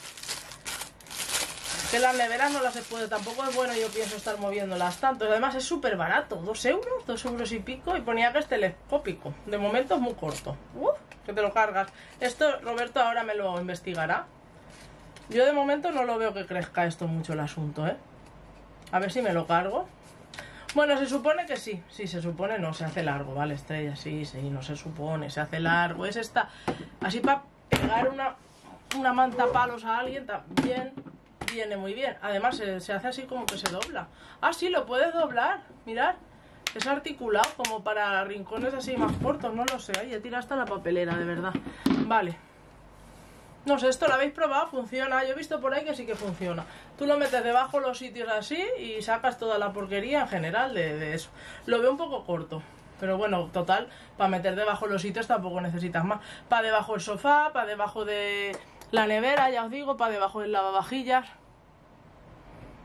Que las neveras no las se puede, tampoco es bueno, yo pienso, estar moviéndolas tanto. Además es súper barato, dos euros, dos euros y pico, y ponía que es telescópico. De momento es muy corto. Uf, que te lo cargas. Esto Roberto ahora me lo investigará. Yo de momento no lo veo que crezca esto mucho el asunto, ¿eh? A ver si me lo cargo. Bueno, se supone que sí, sí, se supone, no, se hace largo, ¿vale, Estrella? Sí, sí, no se supone, se hace largo. Es esta, así para pegar una, una manta palos a alguien también. Viene muy bien, además se, se hace así como que se dobla. Ah, sí, lo puedes doblar, mirad. Es articulado como para rincones así más cortos, no lo sé. Ay, he tirado hasta la papelera, de verdad. Vale. No sé, esto lo habéis probado, funciona. Yo he visto por ahí que sí que funciona. Tú lo metes debajo los sitios así y sacas toda la porquería en general de, de eso. Lo veo un poco corto. Pero bueno, total, para meter debajo los sitios tampoco necesitas más. Para debajo del sofá, para debajo de la nevera, ya os digo, para debajo del lavavajillas.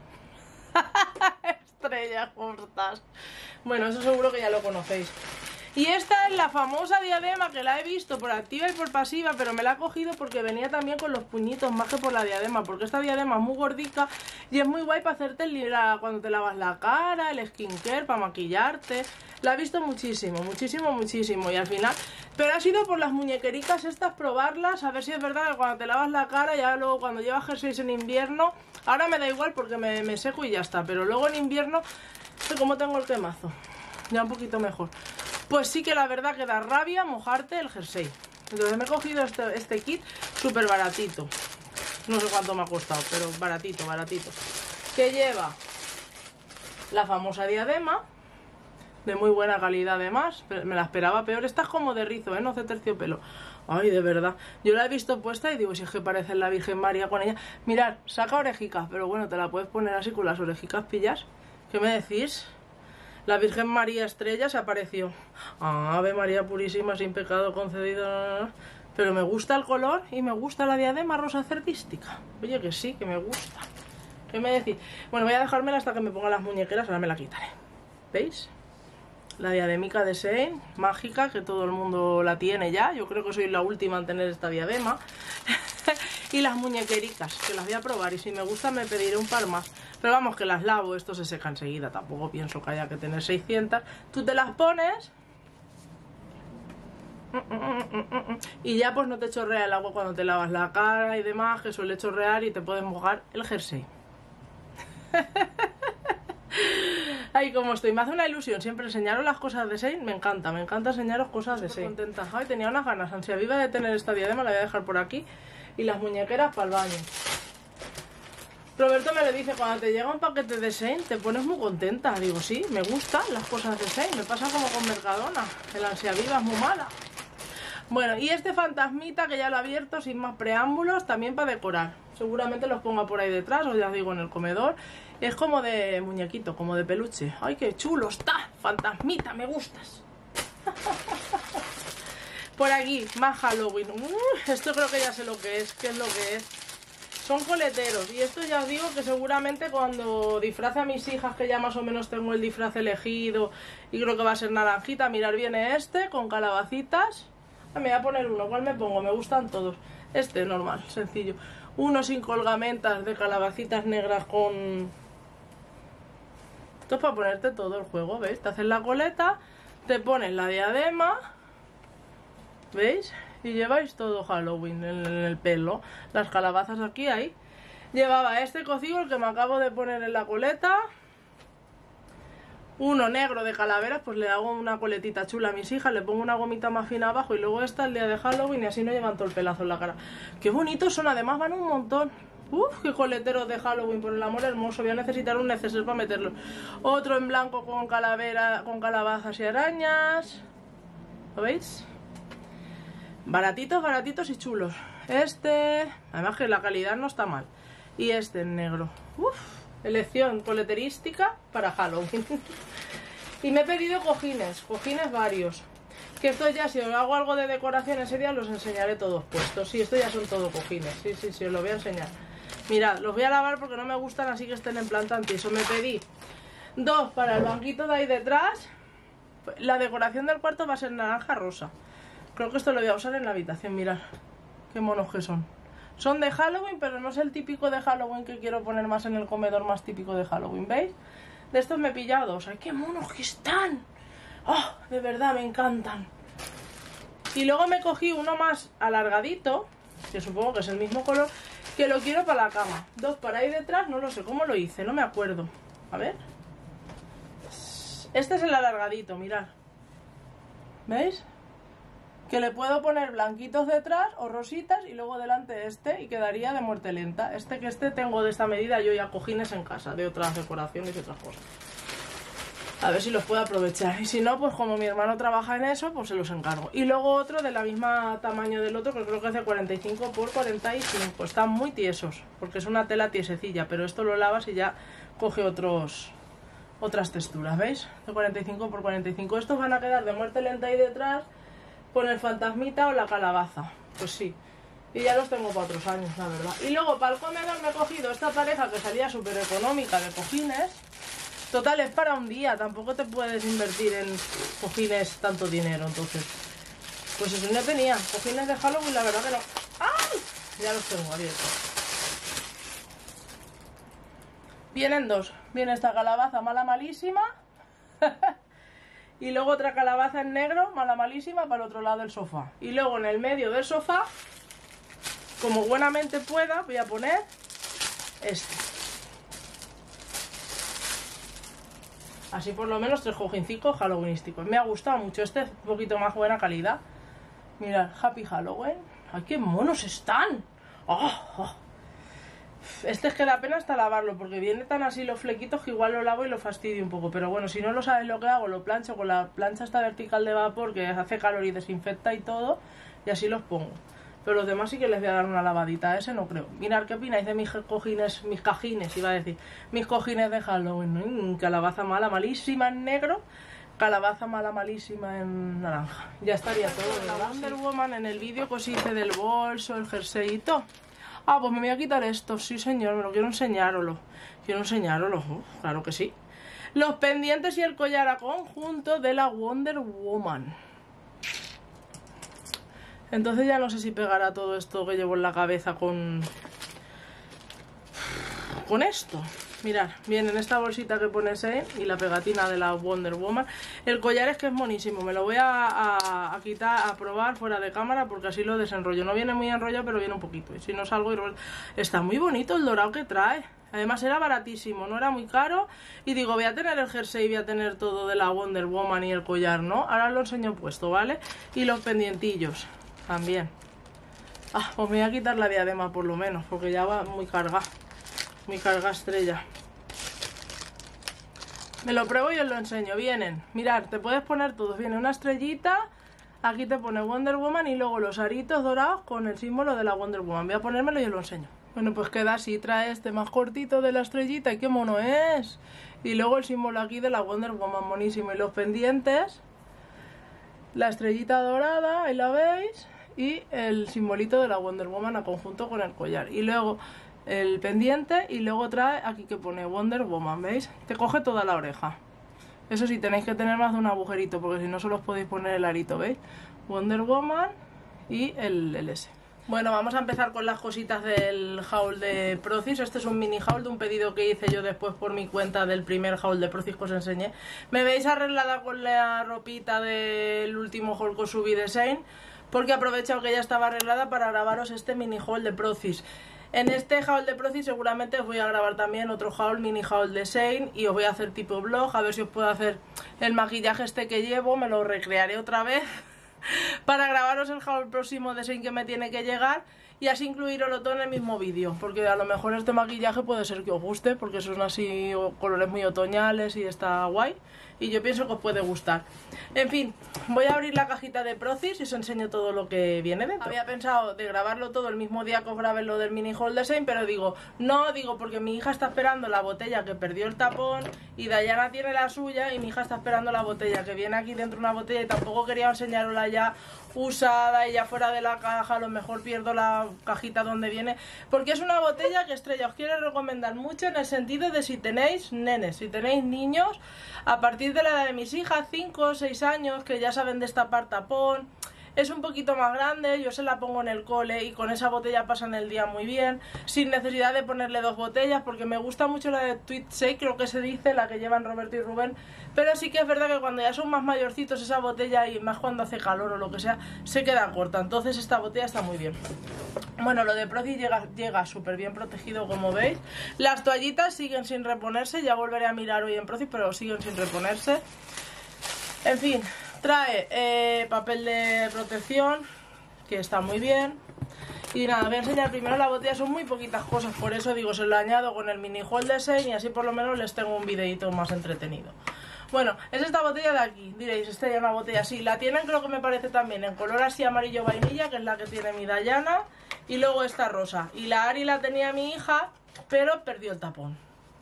Estrella, ¿cómo estás? Bueno, eso seguro que ya lo conocéis. Y esta es la famosa diadema que la he visto por activa y por pasiva, pero me la he cogido porque venía también con los puñitos más que por la diadema, porque esta diadema es muy gordica y es muy guay para hacerte el libra cuando te lavas la cara, el skincare, para maquillarte. La he visto muchísimo, muchísimo, muchísimo y al final... Pero ha sido por las muñequericas estas, probarlas, a ver si es verdad que cuando te lavas la cara, ya luego cuando llevas jerseys en invierno, ahora me da igual porque me, me seco y ya está, pero luego en invierno, sé cómo tengo el quemazo, ya un poquito mejor. Pues sí que la verdad que da rabia mojarte el jersey. Entonces me he cogido este, este kit súper baratito. No sé cuánto me ha costado, pero baratito, baratito. Que lleva la famosa diadema, de muy buena calidad además. Me la esperaba peor. Esta es como de rizo, ¿eh? No hace terciopelo. Ay, de verdad. Yo la he visto puesta y digo, si es que parece la Virgen María con ella. Mirad, saca orejicas, pero bueno, te la puedes poner así con las orejicas pillas. ¿Qué me decís? La Virgen María Estrella se apareció. Ah, Ave María Purísima, sin pecado concedido. Pero me gusta el color y me gusta la diadema rosa cerdística. Oye, que sí, que me gusta. ¿Qué me decís? Bueno, voy a dejármela hasta que me ponga las muñequeras, ahora me la quitaré. ¿Veis? La diademica de Shein, mágica, que todo el mundo la tiene ya. Yo creo que soy la última en tener esta diadema. Y las muñequericas, que las voy a probar y si me gusta me pediré un par más. Pero vamos, que las lavo, esto se seca enseguida, tampoco pienso que haya que tener seiscientas. Tú te las pones y ya pues no te chorrea el agua cuando te lavas la cara y demás, que suele chorrear y te puedes mojar el jersey. Ay, como estoy, me hace una ilusión siempre enseñaros las cosas de Shein, me encanta, me encanta enseñaros cosas de Shein. Contenta. Ay, tenía unas ganas, ansia viva de tener esta diadema, la voy a dejar por aquí. Y las muñequeras para el baño. Roberto me lo dice, cuando te llega un paquete de Shein te pones muy contenta. Digo, sí, me gustan las cosas de Shein, me pasa como con Mercadona, el ansia viva es muy mala. Bueno, y este fantasmita que ya lo he abierto sin más preámbulos, también para decorar. Seguramente los ponga por ahí detrás, o ya os digo, en el comedor. Es como de muñequito, como de peluche. ¡Ay, qué chulo está! Fantasmita, me gustas. Por aquí, más Halloween. Uh, esto creo que ya sé lo que es, qué es lo que es. Son coleteros. Y esto ya os digo que seguramente cuando disfrace a mis hijas, que ya más o menos tengo el disfraz elegido, y creo que va a ser naranjita, mirar, viene este, con calabacitas. Me voy a poner uno, ¿cuál me pongo? Me gustan todos. Este, normal, sencillo. Uno sin colgamentas de calabacitas negras con... Esto es para ponerte todo el juego, ¿veis? Te haces la coleta, te pones la diadema, ¿veis? Y lleváis todo Halloween en el pelo. Las calabazas aquí hay. Llevaba este cocido, el que me acabo de poner en la coleta. Uno negro de calaveras, pues le hago una coletita chula a mis hijas, le pongo una gomita más fina abajo y luego esta el día de Halloween y así no llevan todo el pelazo en la cara. Qué bonitos son, además van un montón. Uf, qué coleteros de Halloween, por el amor hermoso. Voy a necesitar un neceser para meterlo. Otro en blanco con calavera, con calabazas y arañas. ¿Lo veis? Baratitos, baratitos y chulos. Este, además que la calidad no está mal. Y este en negro. Uf, elección coleterística para Halloween. Y me he pedido cojines, cojines varios. Que esto ya, si os hago algo de decoración ese día, los enseñaré todos puestos. Sí, esto ya son todos cojines. Sí, sí, sí, os lo voy a enseñar. Mirad, los voy a lavar porque no me gustan así que estén en plan tieso. Me pedí dos para el banquito de ahí detrás. La decoración del cuarto va a ser naranja rosa. Creo que esto lo voy a usar en la habitación, mirad. Qué monos que son. Son de Halloween, pero no es el típico de Halloween que quiero poner más en el comedor, más típico de Halloween, ¿veis? De estos me he pillado dos. ¡Ay, qué monos que están! ¡Oh, de verdad, me encantan! Y luego me cogí uno más alargadito, que supongo que es el mismo color, que lo quiero para la cama. Dos para ahí detrás, no lo sé cómo lo hice, no me acuerdo. A ver. Este es el alargadito, mirad. ¿Veis? Que le puedo poner blanquitos detrás o rositas y luego delante este y quedaría de muerte lenta. Este que este tengo de esta medida yo ya cojines en casa, de otras decoraciones y otras cosas. A ver si los puedo aprovechar. Y si no, pues como mi hermano trabaja en eso, pues se los encargo. Y luego otro de la misma tamaño del otro, que creo que es de cuarenta y cinco por cuarenta y cinco. Están muy tiesos, porque es una tela tiesecilla, pero esto lo lavas y ya coge otros otras texturas, ¿veis? De cuarenta y cinco por cuarenta y cinco. Estos van a quedar de muerte lenta ahí detrás, con el fantasmita o la calabaza. Pues sí. Y ya los tengo para otros años, la verdad. Y luego para el comedor me he cogido esta pareja que salía súper económica de cojines. Total, es para un día, tampoco te puedes invertir en cojines tanto dinero, entonces. Pues eso no tenía, cojines de Halloween, la verdad que no. ¡Ay! Ya los tengo abiertos. Vienen dos, viene esta calabaza mala malísima y luego otra calabaza en negro, mala malísima, para el otro lado del sofá. Y luego en el medio del sofá, como buenamente pueda, voy a poner este. Así por lo menos tres cojincicos halloweenísticos. Me ha gustado mucho, este es un poquito más buena calidad. Mirad, Happy Halloween. ¡Ay, qué monos están! ¡Oh, oh! Este es que da pena hasta lavarlo, porque viene tan así los flequitos que igual lo lavo y lo fastidio un poco. Pero bueno, si no lo sabes lo que hago, lo plancho con la plancha esta vertical de vapor que hace calor y desinfecta y todo, y así los pongo. Pero los demás sí que les voy a dar una lavadita, a ese no creo. Mirad qué opináis de mis cojines, mis cajines, iba a decir, mis cojines de Halloween, ¿no? Calabaza mala, malísima en negro, calabaza mala, malísima en naranja. Ya estaría todo, ¿verdad? Wonder Woman en el vídeo que os hice del bolso, el jerseyito. Ah, pues me voy a quitar esto, sí señor, me lo quiero enseñaroslo. Quiero enseñaroslo, uh, claro que sí. Los pendientes y el collar a conjunto de la Wonder Woman. Entonces ya no sé si pegará todo esto que llevo en la cabeza con... con esto. Mirad, viene en esta bolsita que pone Sein y la pegatina de la Wonder Woman. El collar es que es monísimo, me lo voy a, a, a quitar, a probar fuera de cámara porque así lo desenrollo. No viene muy enrollado, pero viene un poquito. Y si no salgo y... Está muy bonito el dorado que trae. Además era baratísimo, no era muy caro. Y digo, voy a tener el jersey, voy a tener todo de la Wonder Woman y el collar, ¿no? Ahora lo enseño puesto, ¿vale? Y los pendientillos también. Ah, pues me voy a quitar la diadema por lo menos, porque ya va muy carga. Mi carga estrella. Me lo pruebo y os lo enseño. Vienen, mirad, te puedes poner todos. Viene una estrellita, aquí te pone Wonder Woman y luego los aritos dorados con el símbolo de la Wonder Woman. Voy a ponérmelo y os lo enseño. Bueno, pues queda así, trae este más cortito de la estrellita y qué mono es. Y luego el símbolo aquí de la Wonder Woman, monísimo. Y los pendientes, la estrellita dorada, ahí la veis, y el simbolito de la Wonder Woman a conjunto con el collar. Y luego el pendiente y luego trae aquí que pone Wonder Woman, ¿veis? Te coge toda la oreja. Eso sí, tenéis que tener más de un agujerito porque si no solo os podéis poner el arito, ¿veis? Wonder Woman y el, el S. Bueno, vamos a empezar con las cositas del haul de Procis. Este es un mini haul de un pedido que hice yo después por mi cuenta del primer haul de Procis que os enseñé. Me veis arreglada con la ropita del último haul que os subí de Sein, porque he aprovechado que ya estaba arreglada para grabaros este mini haul de Procis. En este haul de Procis seguramente os voy a grabar también otro haul, mini haul de Sein, y os voy a hacer tipo vlog, a ver si os puedo hacer el maquillaje este que llevo, me lo recrearé otra vez para grabaros el haul próximo de Sein que me tiene que llegar y así incluiroslo todo en el mismo vídeo, porque a lo mejor este maquillaje puede ser que os guste, porque son así colores muy otoñales y está guay, y yo pienso que os puede gustar. En fin, voy a abrir la cajita de Procis y os enseño todo lo que viene dentro. Había pensado de grabarlo todo el mismo día que os grabé lo del mini haul de Sein, pero digo, no, digo porque mi hija está esperando la botella que perdió el tapón y Dayana tiene la suya y mi hija está esperando la botella que viene aquí dentro una botella y tampoco quería enseñarosla ya usada y ya fuera de la caja, a lo mejor pierdo la cajita donde viene, porque es una botella que Estrella os quiere recomendar mucho en el sentido de si tenéis nenes, si tenéis niños a partir de la edad de mis hijas, cinco o seis años, que ya saben destapar tapón. Es un poquito más grande, yo se la pongo en el cole y con esa botella pasan el día muy bien, sin necesidad de ponerle dos botellas, porque me gusta mucho la de Tweet Shake, creo que se dice, la que llevan Roberto y Rubén, pero sí que es verdad que cuando ya son más mayorcitos esa botella, y más cuando hace calor o lo que sea, se queda corta, entonces esta botella está muy bien. Bueno, lo de Procis llega, llega súper bien protegido, como veis. Las toallitas siguen sin reponerse, ya volveré a mirar hoy en Procis, pero siguen sin reponerse. En fin, trae eh, papel de protección, que está muy bien. Y nada, voy a enseñar primero la botella, son muy poquitas cosas, por eso digo, se lo añado con el mini haul de Sein y así por lo menos les tengo un videito más entretenido. Bueno, es esta botella de aquí, diréis, esta ya es una botella así, la tienen, creo que me parece también en color así amarillo vainilla, que es la que tiene mi Dayana, y luego esta rosa. Y la Ari la tenía mi hija, pero perdió el tapón.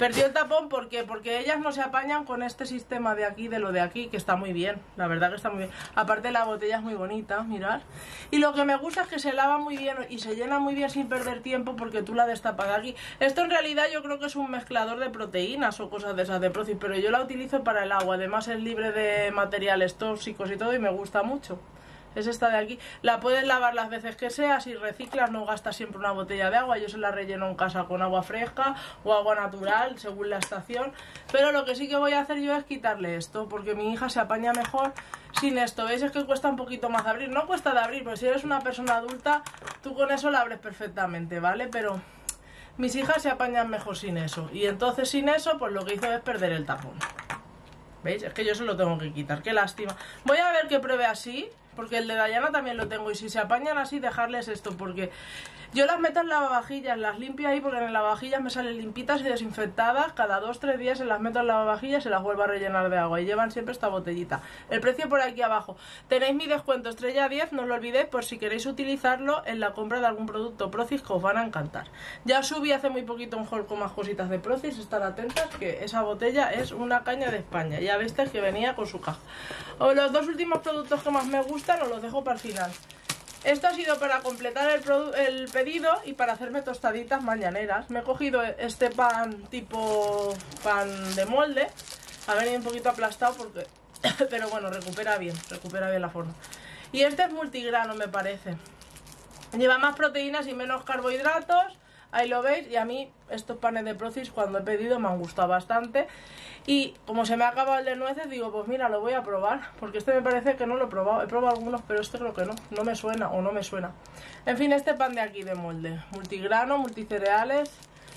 Perdió el tapón, ¿por qué? Porque ellas no se apañan con este sistema de aquí, de lo de aquí, que está muy bien, la verdad que está muy bien. Aparte la botella es muy bonita, mirad. Y lo que me gusta es que se lava muy bien y se llena muy bien sin perder tiempo porque tú la destapas de aquí. Esto en realidad yo creo que es un mezclador de proteínas o cosas de esas de Procis, pero yo la utilizo para el agua. Además es libre de materiales tóxicos y todo y me gusta mucho. Es esta de aquí. La puedes lavar las veces que sea. Si reciclas no gastas siempre una botella de agua. Yo se la relleno en casa con agua fresca o agua natural según la estación. Pero lo que sí que voy a hacer yo es quitarle esto, porque mi hija se apaña mejor sin esto. ¿Veis? Es que cuesta un poquito más de abrir. No cuesta de abrir, pero si eres una persona adulta tú con eso la abres perfectamente, ¿vale? Pero mis hijas se apañan mejor sin eso. Y entonces sin eso pues lo que hizo es perder el tapón. ¿Veis? Es que yo se lo tengo que quitar. Qué lástima. Voy a ver que pruebe así, porque el de Dayana también lo tengo. Y si se apañan así, dejarles esto, porque yo las meto en lavavajillas, las limpio ahí, porque en el lavavajillas me salen limpitas y desinfectadas. Cada dos tres días se las meto en lavavajillas y se las vuelvo a rellenar de agua. Y llevan siempre esta botellita. El precio por aquí abajo. Tenéis mi descuento estrella diez, no os lo olvidéis, por si queréis utilizarlo en la compra de algún producto Procis que os van a encantar. Ya subí hace muy poquito un haul con más cositas de Procis, estar atentas, que esa botella es una caña de España. Ya visteis que venía con su caja. O los dos últimos productos que más me gustan os los dejo para el final. Esto ha sido para completar el, el pedido y para hacerme tostaditas mañaneras. Me he cogido este pan tipo pan de molde. Ha venido un poquito aplastado porque... pero bueno, recupera bien, recupera bien la forma. Y este es multigrano, me parece. Lleva más proteínas y menos carbohidratos. Ahí lo veis. Y a mí estos panes de Procis cuando he pedido me han gustado bastante. Y como se me ha acabado el de nueces, digo, pues mira, lo voy a probar. Porque este me parece que no lo he probado. He probado algunos, pero este creo que no. No me suena o no me suena. En fin, este pan de aquí de molde. Multigrano, multicereales.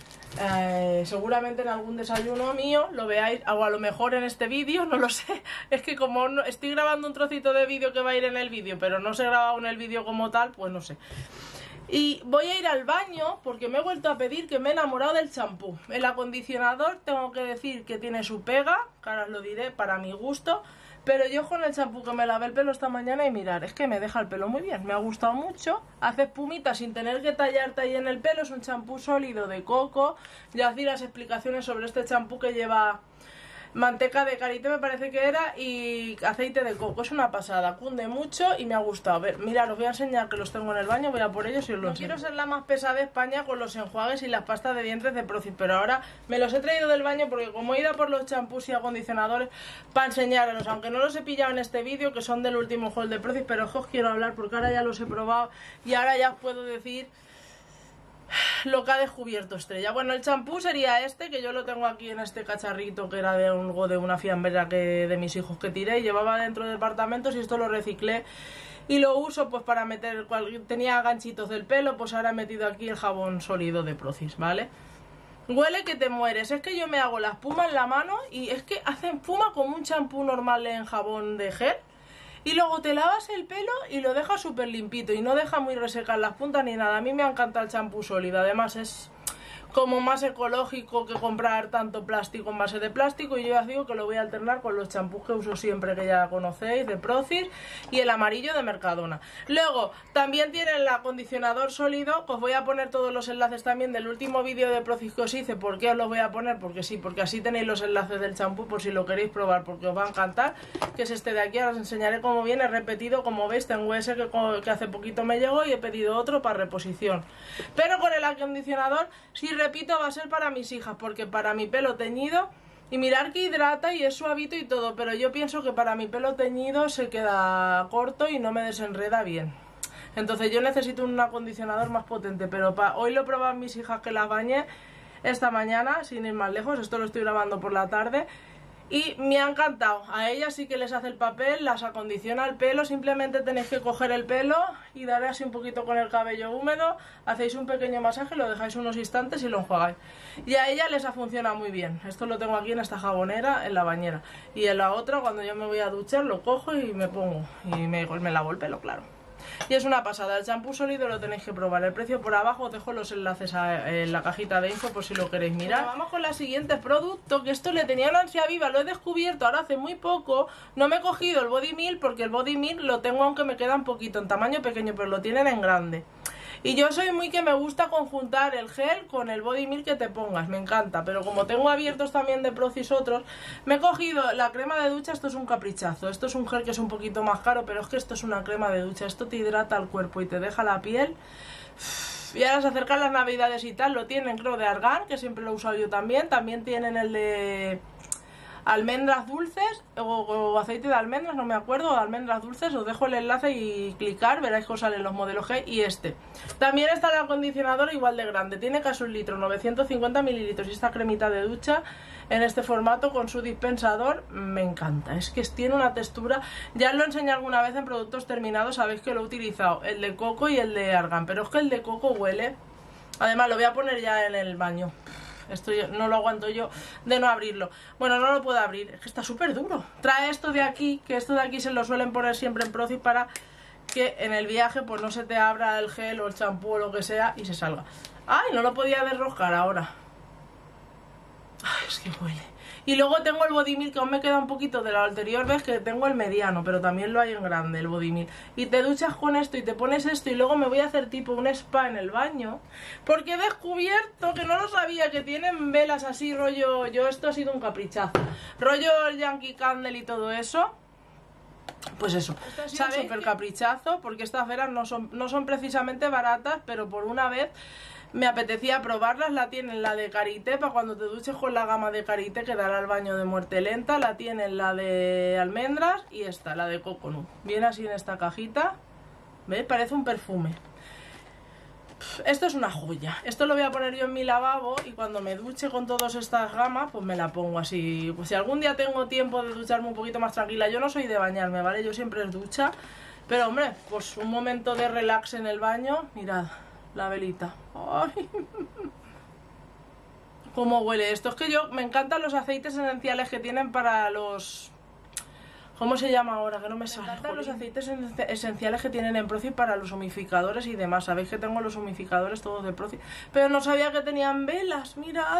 Eh, seguramente en algún desayuno mío lo veáis. O a lo mejor en este vídeo, no lo sé. Es que como no, estoy grabando un trocito de vídeo que va a ir en el vídeo, pero no se ha grabado en el vídeo como tal, pues no sé. Y voy a ir al baño porque me he vuelto a pedir, que me he enamorado del champú. El acondicionador tengo que decir que tiene su pega, que ahora os lo diré, para mi gusto. Pero yo con el champú que me lavé el pelo esta mañana y mirar, es que me deja el pelo muy bien, me ha gustado mucho. Hace espumita sin tener que tallarte ahí en el pelo, es un champú sólido de coco. Ya os di las explicaciones sobre este champú que lleva... manteca de karité me parece que era y aceite de coco, es una pasada, cunde mucho y me ha gustado. A ver, mirad, os voy a enseñar que los tengo en el baño, voy a por ellos y os los enseño. No quiero ser la más pesada de España con los enjuagues y las pastas de dientes de Procis, pero ahora me los he traído del baño porque como he ido por los champús y acondicionadores para enseñaros, aunque no los he pillado en este vídeo, que son del último haul de Procis, pero os quiero hablar porque ahora ya los he probado y ahora ya os puedo decir lo que ha descubierto Estrella. Bueno, el champú sería este, que yo lo tengo aquí en este cacharrito que era de un de una fiambera que de mis hijos que tiré y llevaba dentro de departamentos, y esto lo reciclé y lo uso pues para meter, tenía ganchitos del pelo, pues ahora he metido aquí el jabón sólido de Procis, ¿vale? Huele que te mueres. Es que yo me hago la espuma en la mano y es que hace espuma como un champú normal en jabón de gel. Y luego te lavas el pelo y lo dejas súper limpito y no deja muy resecar las puntas ni nada. A mí me encanta el champú sólido, además es como más ecológico que comprar tanto plástico en base de plástico, y yo ya os digo que lo voy a alternar con los champús que uso siempre, que ya conocéis, de Procis, y el amarillo de Mercadona. Luego también tiene el acondicionador sólido, os voy a poner todos los enlaces también del último vídeo de Procis que os hice. ¿Por qué os los voy a poner? Porque sí, porque así tenéis los enlaces del champú por si lo queréis probar, porque os va a encantar, que es este de aquí. Ahora os enseñaré cómo viene repetido. Como veis tengo ese que, que hace poquito me llegó y he pedido otro para reposición, pero con el acondicionador, si repito, va a ser para mis hijas, porque para mi pelo teñido, y mirar que hidrata y es suavito y todo, pero yo pienso que para mi pelo teñido se queda corto y no me desenreda bien. Entonces yo necesito un acondicionador más potente, pero pa hoy lo he probado a mis hijas que las bañé esta mañana, sin ir más lejos. Esto lo estoy grabando por la tarde y me ha encantado. A ellas sí que les hace el papel, las acondiciona el pelo. Simplemente tenéis que coger el pelo y darle así un poquito con el cabello húmedo, hacéis un pequeño masaje, lo dejáis unos instantes y lo enjuagáis. Y a ellas les ha funcionado muy bien. Esto lo tengo aquí en esta jabonera, en la bañera. Y en la otra, cuando yo me voy a duchar, lo cojo y me pongo. Y me, me lavo el pelo, claro. Y es una pasada. El champú sólido lo tenéis que probar. El precio por abajo, os dejo los enlaces a, en la cajita de info por si lo queréis mirar. Bueno, vamos con la siguiente producto, que esto le tenía una ansia viva, lo he descubierto ahora hace muy poco. No me he cogido el Body Milk porque el Body Milk lo tengo, aunque me queda un poquito en tamaño pequeño, pero lo tienen en grande. Y yo soy muy que me gusta conjuntar el gel con el body milk que te pongas, me encanta. Pero como tengo abiertos también de Procis otros, me he cogido la crema de ducha. Esto es un caprichazo, esto es un gel que es un poquito más caro, pero es que esto es una crema de ducha. Esto te hidrata el cuerpo y te deja la piel. Y ahora se acercan las navidades y tal, lo tienen creo de argán, que siempre lo he usado yo también. También tienen el de almendras dulces o, o aceite de almendras, no me acuerdo, o de almendras dulces. Os dejo el enlace y clicar, veréis que os salen los modelos G. Y este también está el acondicionador igual de grande, tiene casi un litro, novecientos cincuenta mililitros. Y esta cremita de ducha en este formato con su dispensador me encanta, es que tiene una textura. Ya os lo enseñé alguna vez en productos terminados, sabéis que lo he utilizado, el de coco y el de argán, pero es que el de coco huele. Además lo voy a poner ya en el baño. Esto no lo aguanto yo de no abrirlo. Bueno, no lo puedo abrir, es que está súper duro. Trae esto de aquí, que esto de aquí se lo suelen poner siempre en Procis para que en el viaje pues no se te abra el gel o el champú o lo que sea y se salga. Ay, no lo podía desroscar ahora. Ay, es que huele. Y luego tengo el body milk, que aún me queda un poquito de la anterior vez, que tengo el mediano, pero también lo hay en grande, el body milk. Y te duchas con esto y te pones esto y luego me voy a hacer tipo un spa en el baño, porque he descubierto, que no lo sabía, que tienen velas así rollo, yo esto ha sido un caprichazo, rollo Yankee Candle y todo eso. Pues eso, ¿sabes? Súper caprichazo, porque estas velas no son, no son precisamente baratas, pero por una vez me apetecía probarlas. La tienen la de Karité, para cuando te duches con la gama de Karité, que dará el baño de muerte lenta. La tienen la de almendras y esta, la de coconut. Viene así en esta cajita, ¿ves? Parece un perfume. Esto es una joya. Esto lo voy a poner yo en mi lavabo y cuando me duche con todas estas gamas, pues me la pongo así. Pues si algún día tengo tiempo de ducharme un poquito más tranquila, yo no soy de bañarme, ¿vale? Yo siempre es ducha, pero hombre, pues un momento de relax en el baño, mirad. La velita. ¡Ay! ¿Cómo huele esto? Es que yo me encantan los aceites esenciales que tienen para los... ¿Cómo se llama ahora? Que no me sale. Me encantan los aceites esenciales que tienen en Procis para los humidificadores y demás. Sabéis que tengo los humidificadores todos de Procis, pero no sabía que tenían velas. Mirad.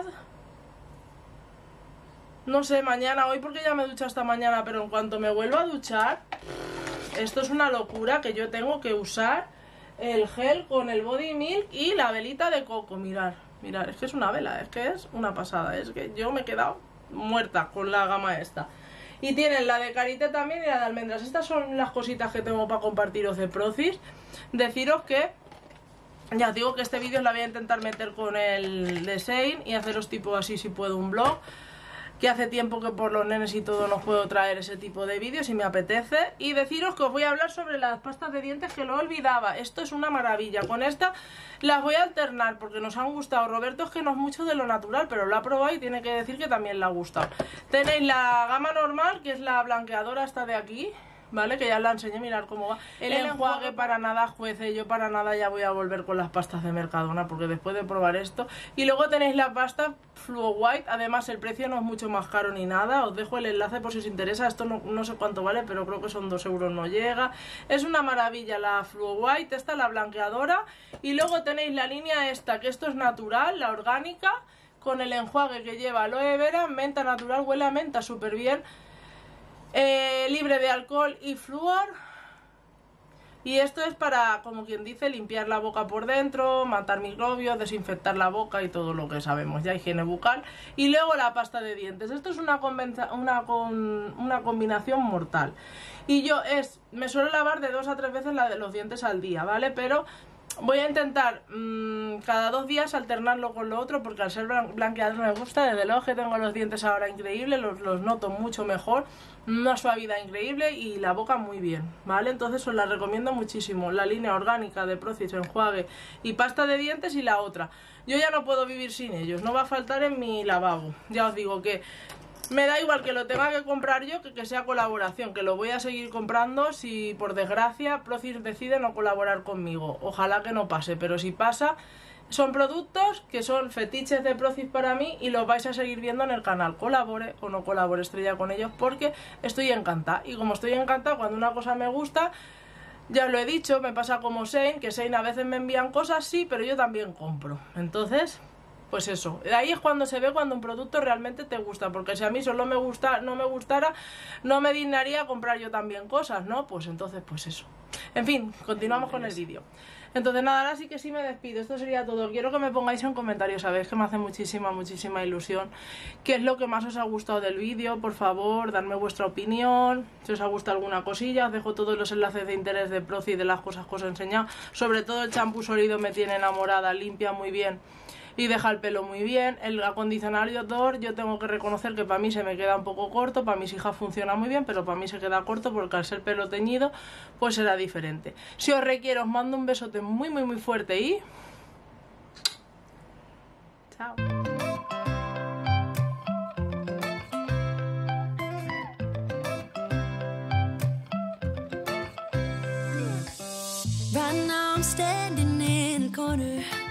No sé, mañana, hoy porque ya me he duchado esta mañana, pero en cuanto me vuelva a duchar, esto es una locura, que yo tengo que usar el gel con el body milk y la velita de coco. Mirad, mirad, es que es una vela, es que es una pasada. Es que yo me he quedado muerta con la gama esta. Y tienen la de Karité también y la de almendras. Estas son las cositas que tengo para compartiros de Procis. Deciros que ya os digo que este vídeo la voy a intentar meter con el de Shein y haceros tipo así, si puedo, un vlog, que hace tiempo que por los nenes y todo no puedo traer ese tipo de vídeos y me apetece. Y deciros que os voy a hablar sobre las pastas de dientes, que lo olvidaba. Esto es una maravilla. Con esta las voy a alternar porque nos han gustado. Roberto es que no es mucho de lo natural, pero lo ha probado y tiene que decir que también le ha gustado. Tenéis la gama normal, que es la blanqueadora esta de aquí, ¿vale? Que ya la enseñé, mirar cómo va. El, el enjuague para nada, juece, yo para nada ya voy a volver con las pastas de Mercadona, porque después de probar esto. Y luego tenéis la pasta Fluo White, además el precio no es mucho más caro ni nada. Os dejo el enlace por si os interesa. Esto no, no sé cuánto vale, pero creo que son dos euros, no llega. Es una maravilla la Fluo White, esta la blanqueadora. Y luego tenéis la línea esta, que esto es natural, la orgánica, con el enjuague que lleva aloe vera, menta natural, huele a menta súper bien. Eh, libre de alcohol y flúor. Y esto es para, como quien dice, limpiar la boca por dentro, matar microbios, desinfectar la boca y todo lo que sabemos ya, higiene bucal. Y luego la pasta de dientes. Esto es una, una, con una combinación mortal. Y yo es, me suelo lavar de dos a tres veces la de los dientes al día, ¿vale? Pero voy a intentar mmm, cada dos días alternarlo con lo otro, porque al ser blanqueador me gusta. Desde luego que tengo los dientes ahora increíbles, los, los noto mucho mejor, una suavidad increíble y la boca muy bien, ¿vale? Entonces os la recomiendo muchísimo, la línea orgánica de Procis, enjuague y pasta de dientes. Y la otra, yo ya no puedo vivir sin ellos, no va a faltar en mi lavabo. Ya os digo que me da igual que lo tenga que comprar yo, que que sea colaboración, que lo voy a seguir comprando si por desgracia Procis decide no colaborar conmigo. Ojalá que no pase, pero si pasa, son productos que son fetiches de Procis para mí y los vais a seguir viendo en el canal, colabore o no colabore Estrella con ellos, porque estoy encantada. Y como estoy encantada, cuando una cosa me gusta, ya os lo he dicho, me pasa como Shein, que Shein a veces me envían cosas, sí, pero yo también compro. Entonces, pues eso, ahí es cuando se ve cuando un producto realmente te gusta, porque si a mí solo me gusta, no me gustara, no me dignaría comprar yo también cosas, ¿no? Pues entonces, pues eso. En fin, continuamos con el vídeo. Entonces nada, ahora sí que sí me despido. Esto sería todo. Quiero que me pongáis en comentarios, sabéis que me hace muchísima, muchísima ilusión. ¿Qué es lo que más os ha gustado del vídeo? Por favor, dadme vuestra opinión. Si os ha gustado alguna cosilla, os dejo todos los enlaces de interés de Proci y de las cosas que os he enseñado. Sobre todo el champú sólido me tiene enamorada, limpia muy bien y deja el pelo muy bien. El acondicionador yo tengo que reconocer que para mí se me queda un poco corto, para mis hijas funciona muy bien, pero para mí se queda corto porque al ser pelo teñido pues será diferente. Si os requiero os mando un besote muy muy muy fuerte y... chao. Right now I'm standing in the corner